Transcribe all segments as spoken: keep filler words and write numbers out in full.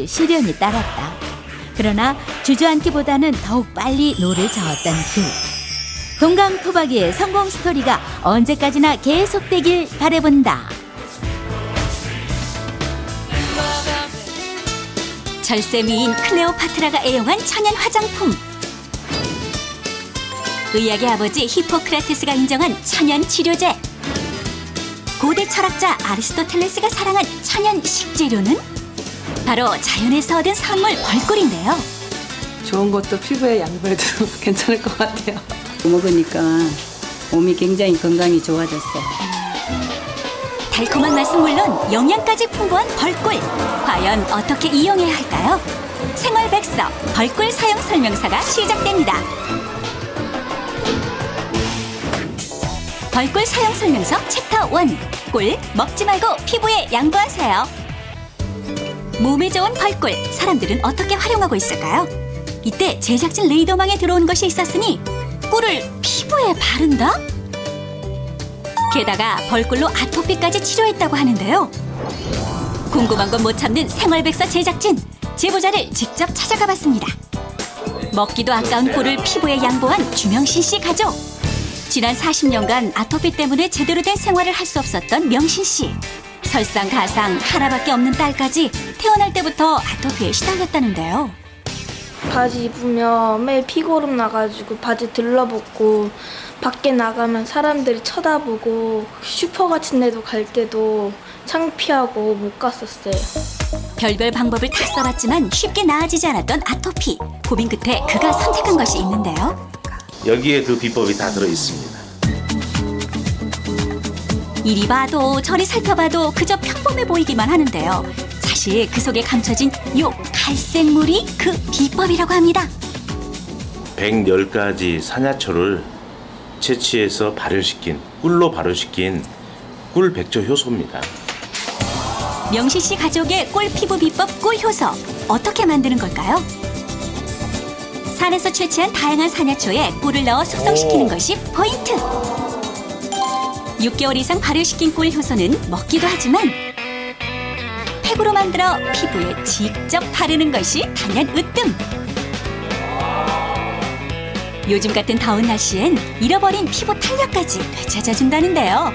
꿀 시련이 따랐다. 그러나 주저앉기보다는 더욱 빨리 노를 저었던 그 동강토박이의 성공 스토리가 언제까지나 계속되길 바라본다. 절세미인 클레오파트라가 애용한 천연 화장품. 의학의 아버지 히포크라테스가 인정한 천연 치료제. 고대 철학자 아리스토텔레스가 사랑한 천연 식재료는 바로 자연에서 얻은 선물 벌꿀인데요. 좋은 것도 피부에 양보해도 괜찮을 것 같아요. 먹으니까 몸이 굉장히 건강이 좋아졌어요. 달콤한 맛은 물론 영양까지 풍부한 벌꿀. 과연 어떻게 이용해야 할까요? 생활백서 벌꿀 사용 설명서가 시작됩니다. 벌꿀 사용 설명서 챕터 일. 꿀 먹지 말고 피부에 양보하세요. 몸에 좋은 벌꿀, 사람들은 어떻게 활용하고 있을까요? 이때 제작진 레이더망에 들어온 것이 있었으니 꿀을 피부에 바른다? 게다가 벌꿀로 아토피까지 치료했다고 하는데요. 궁금한 건 못 참는 생활백서 제작진, 제보자를 직접 찾아가 봤습니다. 먹기도 아까운 꿀을 피부에 양보한 주명신 씨 가족. 지난 사십 년간 아토피 때문에 제대로 된 생활을 할 수 없었던 명신 씨. 설상가상 하나밖에 없는 딸까지 태어날 때부터 아토피에 시달렸다는데요. 바지 입으면 매일 피고름 나가지고 바지 들러붙고 밖에 나가면 사람들이 쳐다보고 슈퍼 같은 데도 갈 때도 창피하고 못 갔었어요. 별별 방법을 다 써봤지만 쉽게 나아지지 않았던 아토피. 고민 끝에 그가 선택한 것이 있는데요. 여기에 그 비법이 다 들어있습니다. 이리 봐도 저리 살펴봐도 그저 평범해 보이기만 하는데요. 사실 그 속에 감춰진 요 갈색물이 그 비법이라고 합니다. 백십 가지 산야초를 채취해서 발효시킨, 꿀로 발효시킨 꿀백조 효소입니다. 명시 씨 가족의 꿀 피부 비법 꿀효소. 어떻게 만드는 걸까요? 산에서 채취한 다양한 산야초에 꿀을 넣어 숙성시키는 것이 포인트. 육 개월 이상 발효시킨 꿀 효소는 먹기도 하지만 팩으로 만들어 피부에 직접 바르는 것이 단연 으뜸. 요즘 같은 더운 날씨엔 잃어버린 피부 탄력까지 되찾아준다는데요.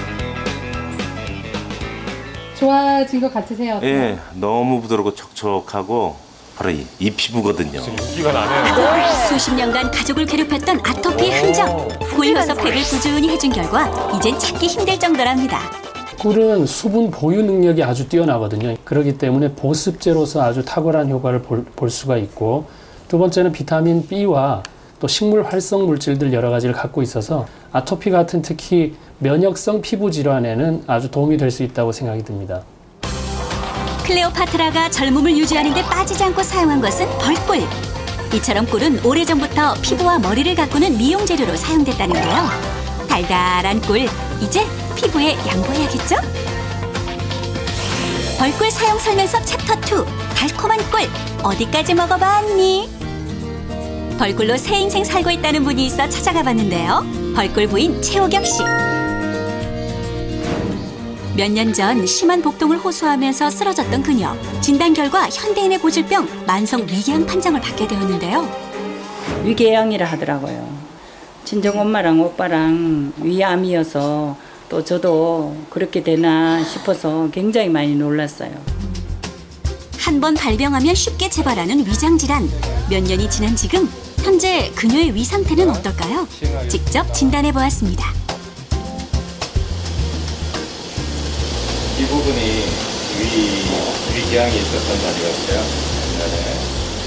좋아진 것 같으세요? 예, 너무 부드럽고 촉촉하고 바로 이, 이 피부거든요. 기가 나네요. 수십 년간 가족을 괴롭혔던 아토피의 흔적. 꿀효소 팩을 꾸준히 해준 결과 이젠 찾기 힘들 정도랍니다. 꿀은 수분 보유 능력이 아주 뛰어나거든요. 그렇기 때문에 보습제로서 아주 탁월한 효과를 볼, 볼 수가 있고, 두 번째는 비타민 B와 또 식물 활성 물질들 여러 가지를 갖고 있어서 아토피 같은 특히 면역성 피부 질환에는 아주 도움이 될 수 있다고 생각이 듭니다. 클레오파트라가 젊음을 유지하는 데 빠지지 않고 사용한 것은 벌꿀. 이처럼 꿀은 오래전부터 피부와 머리를 가꾸는 미용 재료로 사용됐다는데요. 달달한 꿀, 이제 피부에 양보해야겠죠? 벌꿀 사용 설명서 챕터 이. 달콤한 꿀, 어디까지 먹어봤니? 벌꿀로 새 인생 살고 있다는 분이 있어 찾아가 봤는데요. 벌꿀 부인 최호경 씨. 몇 년 전 심한 복통을 호소하면서 쓰러졌던 그녀. 진단 결과 현대인의 고질병 만성 위궤양 판정을 받게 되었는데요. 위궤양이라 하더라고요. 친정 엄마랑 오빠랑 위암이어서 또 저도 그렇게 되나 싶어서 굉장히 많이 놀랐어요. 한 번 발병하면 쉽게 재발하는 위장질환. 몇 년이 지난 지금 현재 그녀의 위 상태는 어떨까요? 직접 진단해 보았습니다. 이 부분이 위, 위궤양이 있었던 자리였어요. 옛날에.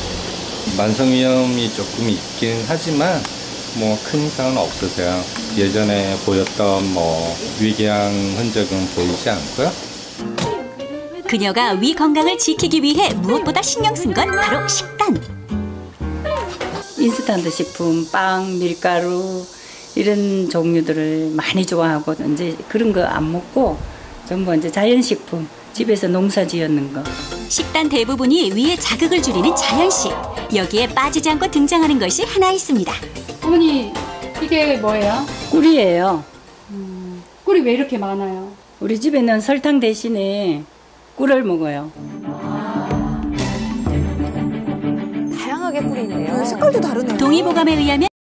만성위염이 조금 있긴 하지만 뭐 큰 이상은 없으세요. 예전에 보였던 뭐 위궤양 흔적은 보이지 않고요. 그녀가 위 건강을 지키기 위해 무엇보다 신경 쓴 건 바로 식단. 인스턴트 식품, 빵, 밀가루 이런 종류들을 많이 좋아하고 이제 그런 거 안 먹고 전부 이제 자연식품, 집에서 농사 지었는 거. 식단 대부분이 위에 자극을 줄이는 자연식. 여기에 빠지지 않고 등장하는 것이 하나 있습니다. 어머니, 이게 뭐예요? 꿀이에요. 음, 꿀이 왜 이렇게 많아요? 우리 집에는 설탕 대신에 꿀을 먹어요. 다르게 꿀이 있네요. 색깔도 다르네요. 동의보감에 의하면